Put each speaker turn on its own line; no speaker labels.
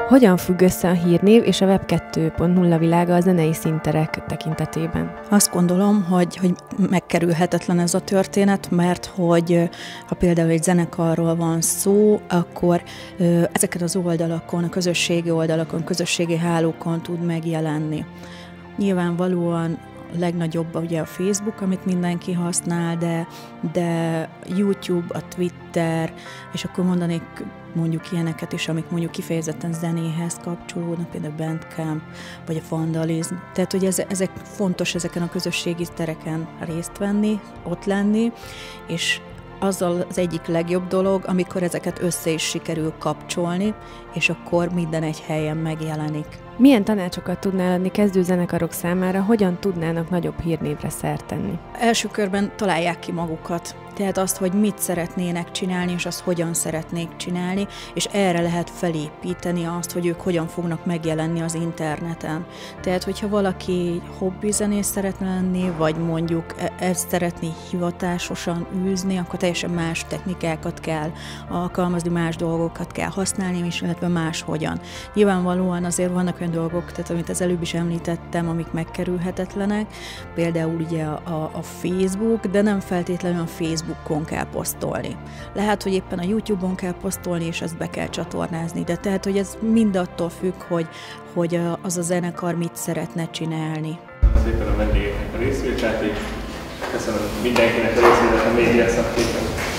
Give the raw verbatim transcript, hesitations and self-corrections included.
Hogyan függ össze a hírnév és a Web kettő pont nulla világa a zenei színterek tekintetében?
Azt gondolom, hogy, hogy megkerülhetetlen ez a történet, mert hogy ha például egy zenekarról van szó, akkor ezeken az oldalakon, a közösségi oldalakon, közösségi hálókon tud megjelenni. Nyilvánvalóan a legnagyobb ugye a Facebook, amit mindenki használ, de, de YouTube, a Twitter, és akkor mondanék mondjuk ilyeneket is, amik mondjuk kifejezetten zenéhez kapcsolódnak, például Bandcamp, vagy a Vandalizm. Tehát, hogy ez, ezek fontos ezeken a közösségi tereken részt venni, ott lenni, és azzal az egyik legjobb dolog, amikor ezeket össze is sikerül kapcsolni, és akkor minden egy helyen megjelenik.
Milyen tanácsokat tudnál adni kezdő zenekarok számára, hogyan tudnának nagyobb hírnévre szert tenni?
Első körben találják ki magukat. Tehát azt, hogy mit szeretnének csinálni, és azt hogyan szeretnék csinálni, és erre lehet felépíteni azt, hogy ők hogyan fognak megjelenni az interneten. Tehát, hogyha valaki hobbizenész szeretne lenni, vagy mondjuk ezt szeretné hivatásosan űzni, akkor teljesen más technikákat kell alkalmazni, más dolgokat kell használni, és illetve máshogyan. Nyilvánvalóan azért vannak olyan dolgok, tehát amit az előbb is említettem, amik megkerülhetetlenek, például ugye a, a Facebook, de nem feltétlenül a Facebookon kell posztolni. Lehet, hogy éppen a YouTube-on kell posztolni, és ezt be kell csatornázni, de tehát, hogy ez mind attól függ, hogy, hogy az a zenekar mit szeretne csinálni.
Szépen a vendégeknek a részvételt, és köszönöm mindenkinek a részvételt a média szakképen.